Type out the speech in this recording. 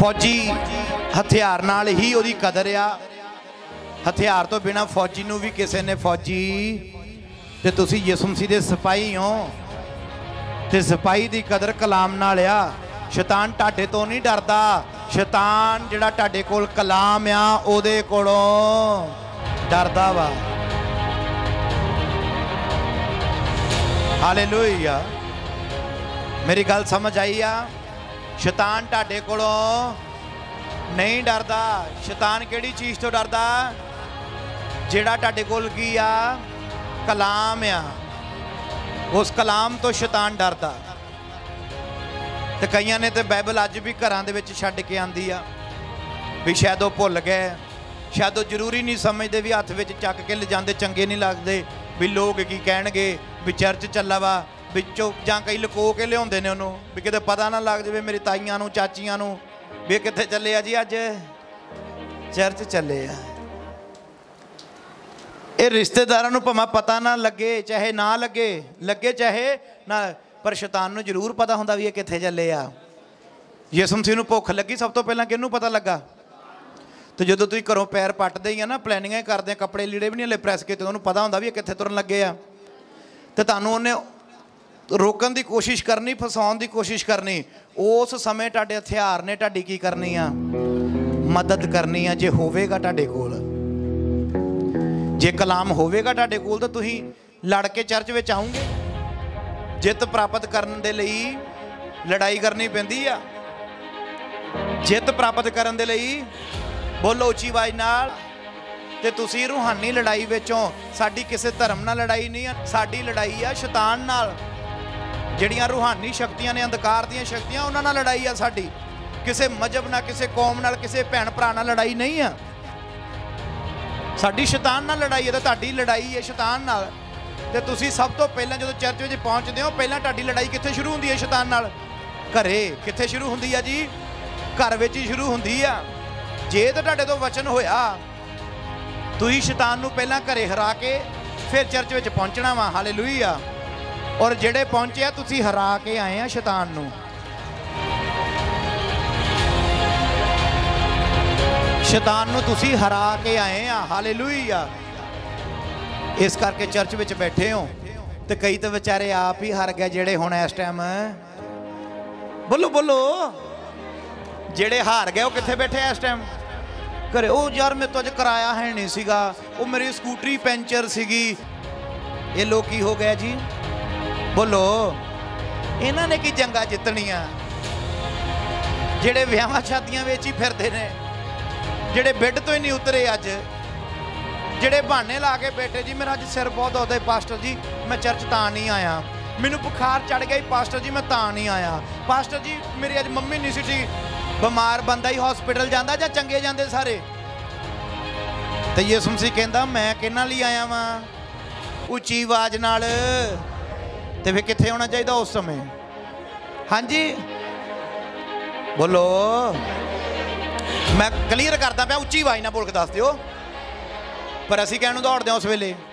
फौजी हथियार नाल ही उहदी कदर आ। हथियार तो बिना फौजी नूं भी किसी ने फौजी ते तुसीं यीशु मसीह दे सिपाही हो ते सिपाही दी कदर कलाम नाल आ। शैतान तुहाडे तो नहीं डरदा। शैतान जिहड़ा तुहाडे कोल कलाम आ उहदे कोलों डरदा वा। हालेलुया। मेरी गल समझ आई आ। शैतान तुहाडे कोलों नहीं डरदा। शैतान किहड़ी चीज़ तो डरदा? जिहड़ा तुहाडे कोल की आ कलाम आ, उस कलाम तो शैतान डरदा। ते कईयां ने तो बाइबल अज भी घरां दे विच छड्ड के आंदी आ भी शायद वो भुल गए, शायद वो जरूरी नहीं समझते भी हत्थ विच चक के ले जांदे चंगे नहीं लगदे भी लोग की कहणगे भी चर्च चला वा विचों जां कई लुको के लियाउंदे ने उहनूं भी किते पता ना लग जाए मेरी ताईयां नूं चाचियां नूं भी कित्थे चले आ जी अज चर्च चले आ। ये रिश्तेदारां नूं भावें पता ना लगे चाहे ना लगे, लगे चाहे ना, पर शैतान नूं जरूर पता हुंदा भी ये कित्थे चले आ। यीशु मसीह नूं भुख लगी सब तो पहलां किहनूं पता लगा? तो जो तुसीं घरों पैर पट्टदे ही ना, प्लैनिंग करदे कपड़े लीड़े भी नहीं हले प्रैस कीते, उहनूं पता हुंदा भी ये कित्थे तुरन लगे आ। ते तुहानूं उहने रोकण की कोशिश करनी, फसाउण की कोशिश करनी। उस समय तुहाडे हथियार ने तुहाडी की करनी आ? मदद करनी आ। जे होवेगा तुहाडे कोल, जे कलाम होवेगा तुहाडे कोल तो तुसीं लड़ के चर्च विच आओगे। जित प्राप्त करन दे लई लड़ाई करनी पैंदी आ। जित प्राप्त करन दे लई बोलो उच्ची आवाज़ नाल। ते तुसीं रूहानी लड़ाई विचों, साडी किसी धर्म नाल लड़ाई नहीं है, साडी लड़ाई आ शैतान नाल। जिहड़ियां रूहानी शक्तियां ने, अंधकार दीयां शक्तियां, उन्हां नाल लड़ाई आ साडी। किसी मजहब नाल, किसी कौम नाल, किसी भैन भरा नाल लड़ाई नहीं है साडी। शैतान नाल लड़ाई है। तो तुहाडी लड़ाई है शैतान नाल। ते तुसीं सब तो पहलां जदों चर्च विच पहुंचदे हो, पहलां तुहाडी लड़ाई कित्थे शुरू हुंदी है शैतान नाल? घरे। कित्थे शुरू हुंदी है जी? घर विच ही शुरू हुंदी आ। जे तो तुहाडे तो वचन होया, तुसीं शैतान नूं पहलां घरे हरा के फिर चर्च विच पहुंचना वा। हालेलुया। और जिहड़े पहुंचे तुसीं हरा के आए आ शैतान नूं। शैतान नूं तुसीं हरा के आए आ। हालेलुया। इस करके चर्च विच बैठे हो। तो कई तो बेचारे आप ही हार गए जिहड़े हुण इस टाइम, बोलो बोलो, जिहड़े हार गए वो कित्थे बैठे इस टाइम? घरे। ओ यार मेरे तो अज किराया है नहीं सीगा, वो मेरी स्कूटरी पैंचर सीगी। ये लोग की हो गया जी? बोलो, इन्हां ने की जंगा जितनियां? जिहड़े विआहां शादियां विच ही फिरदे ने, जिहड़े बेड तो ही नहीं उतरे अज, जिहड़े बहाने ला के बैठे जी मेरा अज सिर बहुत दर्द है पास्टर जी मैं चर्च तां नहीं आया, मैनू बुखार चढ़ गया पास्टर जी मैं तां नहीं आया, पास्टर जी मेरी अज मम्मी नहीं सी ठीक। बीमार बंदा ही हॉस्पिटल जाता जां चंगे जाते सारे? तो यीशु मसीह कहंदा मैं किहनां लई आया वां? उच्ची आवाज़ नाल। ते फिर कित्थे होना चाहिए उस समय? हाँ जी बोलो। मैं क्लीयर करदा पिया, उच्ची आवाज़ नाल बोल के दस दिओ। पर असीं कहण नूं दौड़दे उस वेले